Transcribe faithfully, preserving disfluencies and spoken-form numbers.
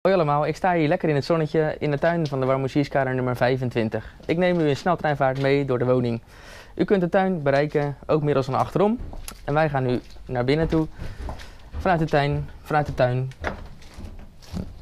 Hoi allemaal, ik sta hier lekker in het zonnetje in de tuin van de Warmoesierskamer nummer vijfentwintig. Ik neem u in sneltreinvaart mee door de woning. U kunt de tuin bereiken, ook middels een achterom. En wij gaan nu naar binnen toe, vanuit de tuin, vanuit de tuin